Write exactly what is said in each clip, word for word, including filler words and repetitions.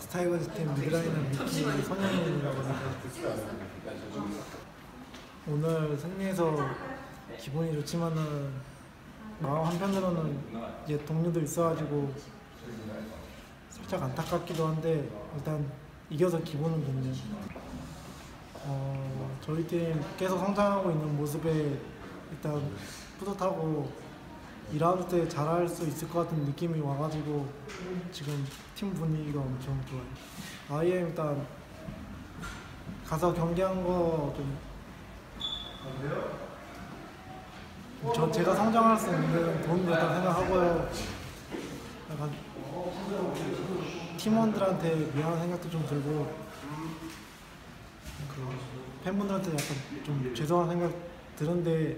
락스타이거즈 팀 미드라이너 미키 선영이라고 합니다. 오늘 승리해서 기분이 좋지만은 마음 한편으로는 이제 동료도 있어가지고 살짝 안타깝기도 한데 일단 이겨서 기분은 좋네요. 어, 저희 팀 계속 성장하고 있는 모습에 일단 뿌듯하고 이 라운드 때 잘할 수 있을 것 같은 느낌이 와가지고 지금 팀 분위기가 엄청 좋아요. 아이엠 일단 가서 경기한 거 좀 저 제가 성장할 수 있는 도움이 됐다고 생각하고요. 약간 팀원들한테 미안한 생각도 좀 들고 그 팬분들한테 약간 좀 죄송한 생각 드는데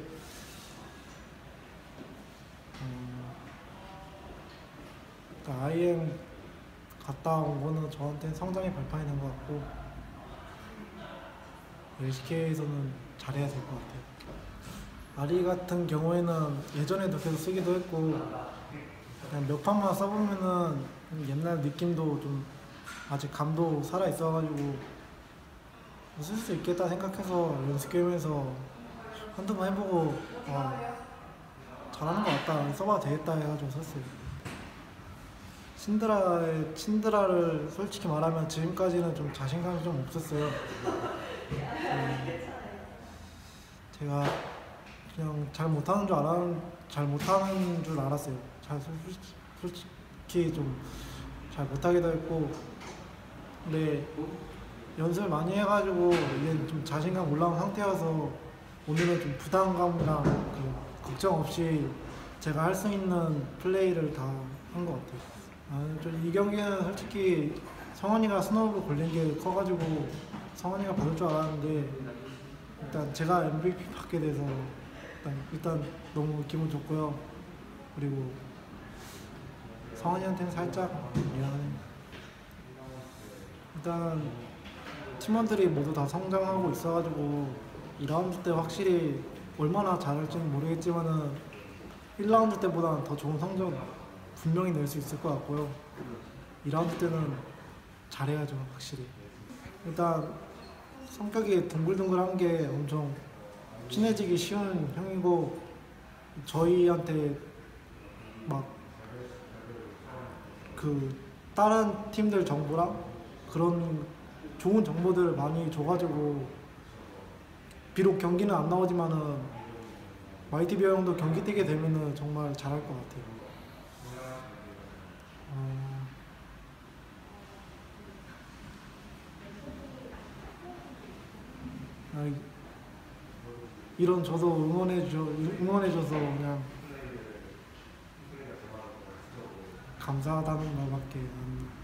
음, 그러니까 아이엠 갔다 온 거는 저한테 성장의 발판이 된 것 같고 엘시케이에서는 잘해야 될 것 같아요. 아리 같은 경우에는 예전에도 계속 쓰기도 했고 그냥 몇 판만 써보면은 옛날 느낌도 좀 아직 감도 살아 있어가지고 쓸 수 있겠다 생각해서 연습 게임에서 한두 번 해보고 아, 잘하는 것 같다 써봐도 되겠다 해가지고 썼어요. 신드라의 신드라를 솔직히 말하면 지금까지는 좀 자신감이 좀 없었어요. 음, 제가 그냥 잘 못하는 줄 알았 잘 못하는 줄 알았어요. 잘 솔직히, 솔직히 좀 잘 못하기도 했고, 근데 연습을 많이 해가지고 이제 좀 자신감 올라온 상태여서 오늘은 좀 부담감이랑 그 걱정 없이 제가 할 수 있는 플레이를 다 한 것 같아요. 아, 이 경기는 솔직히 성환이가 스노우볼 걸린 게 커가지고 성환이가 받을 줄 알았는데 일단 제가 엠브이피 받게 돼서 일단, 일단 너무 기분 좋고요. 그리고 성환이한테는 살짝 미안해요. 일단 팀원들이 모두 다 성장하고 있어가지고 이 라운드 때 확실히 얼마나 잘할지는 모르겠지만은 일 라운드 때보다는 더 좋은 성적 분명히 낼 수 있을 것 같고요. 이 라운드 때는 잘해야죠, 확실히. 일단 성격이 둥글둥글한 게 엄청 친해지기 쉬운 형이고 저희한테 막 그 다른 팀들 정보랑 그런 좋은 정보들을 많이 줘가지고 비록 경기는 안 나오지만은 와이티비어 형도 경기 뛰게 되면은 정말 잘할 것 같아요. 어... 아, 이런 저도 응원해줘 응원해줘서 그냥 감사하다는 말밖에 안